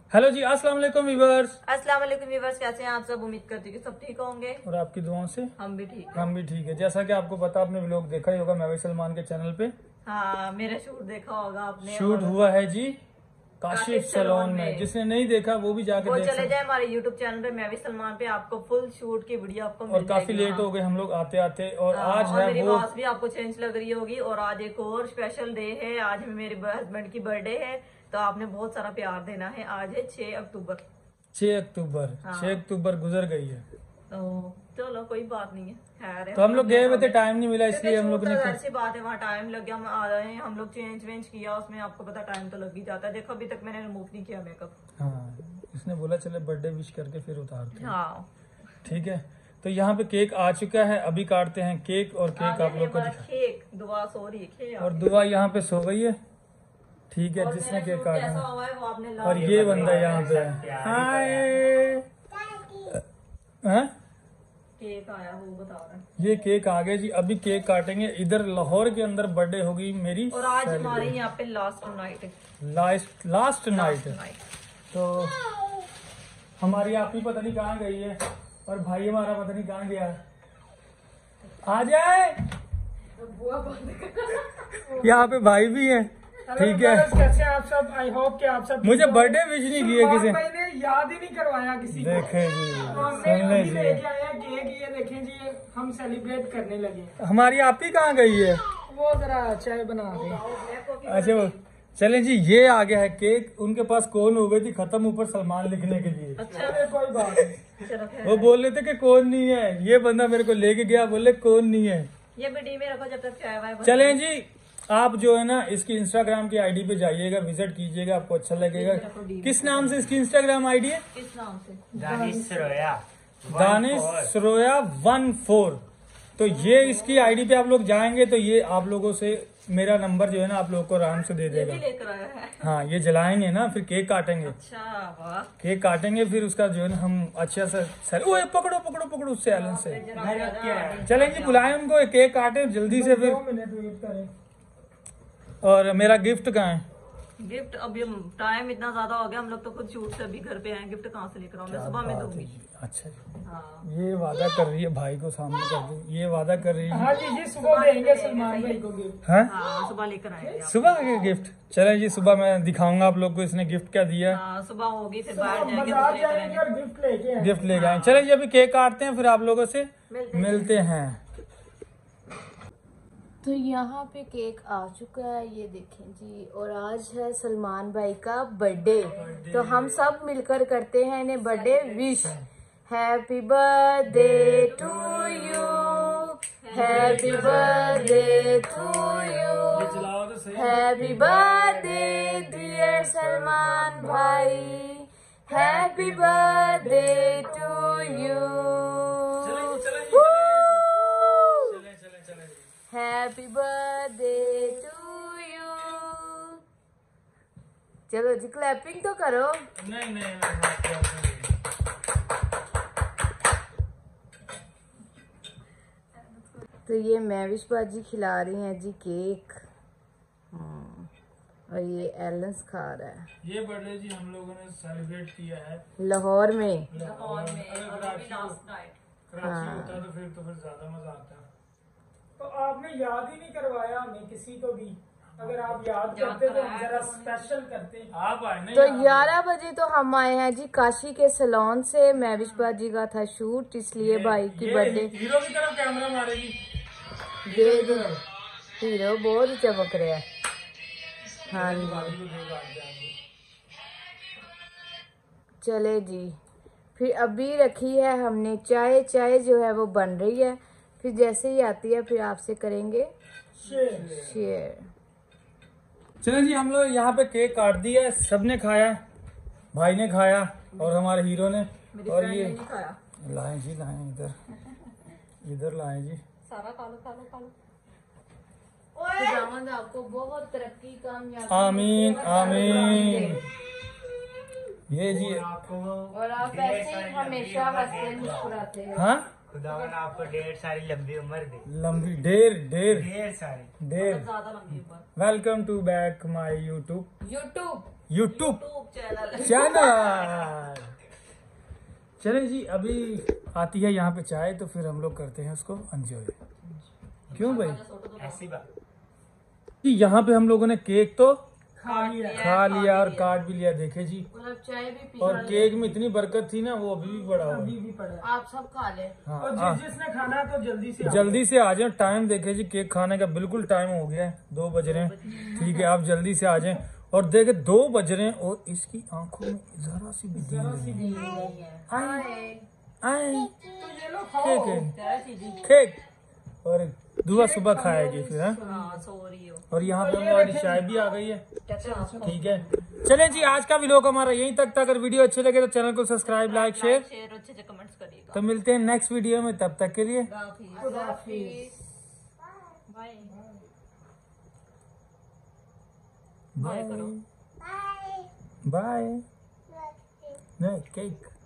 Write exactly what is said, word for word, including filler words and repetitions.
Hello जी, अस्सलाम वालेकुम viewers. अस्सलाम वालेकुम व्यूअर्स, कैसे हैं आप सब? उम्मीद करती हूँ कि सब ठीक होंगे और आपकी दुआओं से हम भी ठीक हैं। हम भी ठीक है। जैसा कि आपको पता, आपने व्लॉग देखा ही होगा मैं भी सलमान के चैनल पे। हाँ, मेरा शूट देखा होगा आपने। शूट हुआ है जी काशिफ काशिफ सैलून सैलून में। में। जिसने नहीं देखा वो भी जाके वो देख चले सकते। जाए हमारे यूट्यूब चैनल पे मैं भी सलमान पे, आपको फुल शूट की वीडियो आपको मिल और काफी जाएगी लेट वहाँ। हो गए हम लोग आते आते, और हाँ, आज और है मेरी वो आवाज भी आपको चेंज लग रही होगी। और आज एक और स्पेशल डे है, आज मेरे हस्बैंड की बर्थडे है, तो आपने बहुत सारा प्यार देना है। आज है छह अक्टूबर। छह अक्टूबर। हाँ। छह अक्टूबर गुजर गई है, तो चलो कोई बात नहीं है, खैर है। तो हम लोग गए हुए थे, टाइम नहीं मिला इसलिए हम लोग ने ऐसी बात है, वहाँ टाइम लग गया, हम आ रहे हैं, हम लोग चेंज वेंज किया, उसमें आपको पता टाइम तो लग ही जाता है। देखो अभी तक मैंने रिमूव नहीं किया मेकअप। हाँ, इसने बोला चले बर्थडे विश करके फिर उतारते हैं। हाँ, ठीक है, तो यहाँ पे केक आ चुका है, अभी काटते हैं केक। और केक आप लोग को दिखा, केक दुआ सो रही है और दुआ यहाँ पे सो गई है। ठीक है, जिसने केक काटना कैसा हुआ है वो आपने ला और ये बंदा यहाँ पे है। हाय हाँ? केक आया वो बता रहा है। ये केक आ गया जी, अभी केक काटेंगे। इधर लाहौर के अंदर बर्थडे होगी मेरी, और आज हमारे यहाँ पे लास्ट नाइट है। लास्ट लास्ट नाइट है। नाइट तो हमारी आप ही पता नहीं कहाँ गई है, और भाई हमारा पता नहीं कहाँ गया है। आ जाए, यहाँ पे भाई भी है। ठीक है, कैसे आप सब? आई होप कि आप सब मुझे बर्थडे विश नहीं किए किसी भाई ने याद ही नहीं करवाया किसी को। देखे जी, हमने सुनने अभी जी, लेके आए हैं केक, ये देखें जी, हम सेलिब्रेट करने लगे हैं। हमारी आप ही कहाँ गई है? वो जरा चाय बना दे। अच्छा वो चले जी, ये आ गया है केक। उनके पास कौन हो गई थी खत्म, ऊपर सलमान लिखने के लिए। चले कोई बात नहीं। चलो खैर। वो बोल रहे थे कि कौन नहीं है, ये बंदा मेरे को लेके गया, बोले कौन नहीं है। ये भी डी में रखो जब तक चाय वाय बन- चलें जी, आप जो है ना इसकी इंस्टाग्राम की आईडी पे जाइएगा, विजिट कीजिएगा, आपको अच्छा लगेगा। किस नाम से इसकी इंस्टाग्राम आईडी है? किस नाम से? Danish Saroya Danish Saroya one four. तो ये इसकी आईडी पे आप लोग जाएंगे तो ये आप लोगों से मेरा नंबर जो है ना आप लोगों को आराम से दे ये देगा। भी लेकर आया है। हाँ, ये जलाएंगे ना, फिर केक काटेंगे। अच्छा, वाह। केक काटेंगे, फिर उसका जो है ना हम अच्छा सा सर, ओए पकड़ो पकड़ो पकड़ो उससे एलन से। चलें जी, बुलाएं उनको, केक काटे जल्दी से फिर। दो मिनट वेट करें। और मेरा गिफ्ट कहाँ है? गिफ्ट अभी टाइम इतना ज्यादा हो गया, हम लोग तो खुद शूट से अभी घर पे आए, गिफ्ट कहाँ से लेकर आऊँ? मैं सुबह में बात है दूंगी। जी। अच्छा जी, हाँ, ये वादा कर रही है भाई को सामने कर दूं, ये वादा कर रही है। हाँ जी जी, सुबह देंगे सलमान भाई को गिफ्ट। हाँ, हाँ, सुबह लेकर आएंगे आप। सुबह के गिफ्ट। चले जी, सुबह मैं दिखाऊंगा आप लोग को इसने गिफ्ट क्या दिया। हाँ, सुबह होगी, फिर बाहर जाएंगे तो बाजार लेकर जाएंगे आएंगे। और गिफ्ट लेके आएंगे। गिफ्ट ले गए। चले जी, अभी केक काटते हैं, फिर आप लोगों से मिलते मिलते हैं। तो यहाँ पे केक आ चुका है, ये देखें जी। और आज है सलमान भाई का बर्थडे, तो हम सब मिलकर करते हैं इन्हें birthday wish. Happy birthday to you, happy birthday to you, happy birthday dear Salman भाई, happy birthday to you, happy birthday to you. चलो जी, क्लैपिंग तो करो। नहीं नहीं, नहीं। तो ये महविश बाजी खिला रही हैं जी केक, और ये एलेंस खा रहा है। ये बर्थडे जी हम लोगों ने सेलिब्रेट किया है लाहौर में। लाहौर में, और अभी लास्ट नाइट। कराची होता तो फिर तो फिर ज्यादा मजा आता। तो आपने याद ही नहीं करवाया हमें किसी को भी। अगर आप याद करते तो हम जरा स्पेशल करते। आप आए नहीं? तो ग्यारह बजे तो हम आए हैं जी काशी के सैलून से। महविश बाजी का था शूट, इसलिए भाई की बर्थडे। हीरो की तरफ कैमरा मारेगी। देख, हीरो बहुत ही चमक रहा है। हाँ जी, चले जी, फिर अभी रखी है हमने चाय। चाय जो है वो बन रही है, फिर जैसे ही आती है फिर आपसे करेंगे शेयर। चलो जी, हम लोग यहाँ पे केक काट दिया है, सबने खाया, भाई ने खाया और हमारे हीरो ने। और ये नहीं खाया, लाए जी, लाए इधर, इधर लाए जी। सारा खा लो खा लो खा लो। खुदावंद आपको बहुत तरक्की कामयाबी आमीन आमीन। ये जी, और आप ऐसे ही हमेशा हंसते मुस्कुराते हैं। हाँ, खुदावन आपको ढेर सारी लंबी उम्र दे, लंबी ढेर ढेर ढेर सारी। ढेर। ज्यादा लंबी उम्र। Welcome to back my YouTube. YouTube YouTube YouTube channel. Channel. चले जी, अभी आती है यहाँ पे चाय, तो फिर हम लोग करते हैं उसको एंजॉय। क्यों भाई? ऐसी बात। कि यहाँ पे हम लोगों ने केक तो खा लिया। खा लिया और काट भी लिया, देखे जी। मतलब चाय भी पी और केक में इतनी बरकत थी ना, वो अभी भी बड़ा हुआ अभी है। भी पड़ा है। आप सब खा ले। हाँ, और हाँ, जिस जिसने खाना है तो जल्दी से आओ। जल्दी से आ जाए। टाइम देखे जी, केक खाने का बिल्कुल टाइम हो गया है, दो बज रहे हैं। ठीक है, आप जल्दी से आ जाएं। और देखे दो बज रहे हैं और इसकी आंखों में जरा सी भी जरा सी नींद भी नहीं है। नहीं। आए तो ये लो खाओ। केक है, क्या चीज़ी? केक। और दुआ सुबह खाएगी फिर। हाँ, हाँ, सो रही हो। और यहाँ पे हमारी चाय भी आ गई है। ठीक है, चलें जी, आज का व्लॉग हमारा यहीं तक था। अगर वीडियो अच्छे लगे तो चैनल को सब्सक्राइब, लाइक, शेयर। शेयर अच्छे से कमेंट्स करिएगा। तो मिलते हैं नेक्स्ट वीडियो में, तब तक के लिए खुदा हाफिज़। बाय। बाय करो। बाय। नहीं, केक।